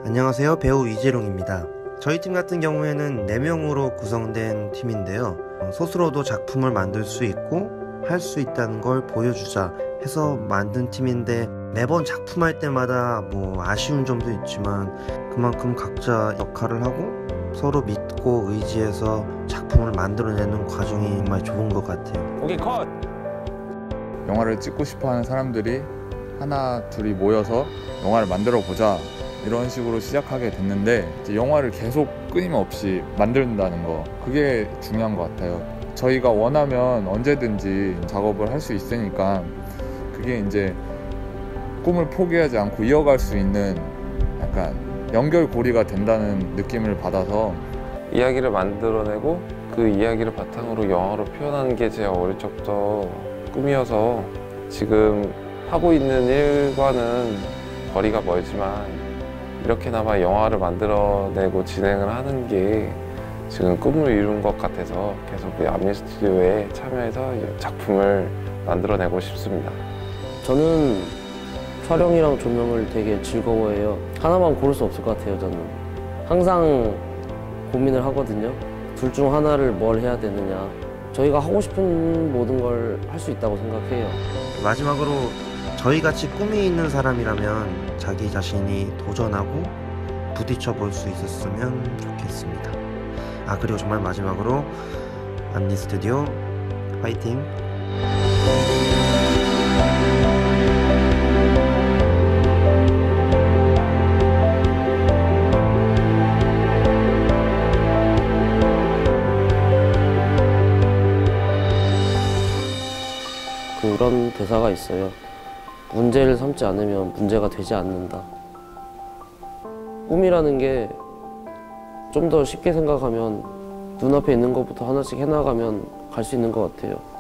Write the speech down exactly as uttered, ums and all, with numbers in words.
안녕하세요, 배우 이재룡입니다. 저희 팀 같은 경우에는 네 명으로 구성된 팀인데요. 스스로도 작품을 만들 수 있고 할 수 있다는 걸 보여주자 해서 만든 팀인데, 매번 작품할 때마다 뭐 아쉬운 점도 있지만 그만큼 각자 역할을 하고 서로 믿고 의지해서 작품을 만들어내는 과정이 정말 좋은 것 같아요. 오케이, 컷! 영화를 찍고 싶어하는 사람들이 하나 둘이 모여서 영화를 만들어 보자, 이런 식으로 시작하게 됐는데, 이제 영화를 계속 끊임없이 만든다는 거, 그게 중요한 것 같아요. 저희가 원하면 언제든지 작업을 할 수 있으니까 그게 이제 꿈을 포기하지 않고 이어갈 수 있는 약간 연결고리가 된다는 느낌을 받아서, 이야기를 만들어내고 그 이야기를 바탕으로 영화로 표현하는 게 제 어릴 적부터 꿈이어서, 지금 하고 있는 일과는 거리가 멀지만 이렇게나마 영화를 만들어내고 진행을 하는 게 지금 꿈을 이룬 것 같아서 계속 암리 스튜디오에 참여해서 작품을 만들어내고 싶습니다. 저는 촬영이랑 조명을 되게 즐거워해요. 하나만 고를 수 없을 것 같아요. 저는 항상 고민을 하거든요. 둘 중 하나를 뭘 해야 되느냐. 저희가 하고 싶은 모든 걸 할 수 있다고 생각해요. 마지막으로 저희같이 꿈이 있는 사람이라면 자기 자신이 도전하고 부딪혀 볼 수 있었으면 좋겠습니다. 아, 그리고 정말 마지막으로 암리 스튜디오 화이팅! 그런 대사가 있어요. 문제를 삼지 않으면 문제가 되지 않는다. 꿈이라는 게 좀 더 쉽게 생각하면 눈앞에 있는 것부터 하나씩 해나가면 갈 수 있는 것 같아요.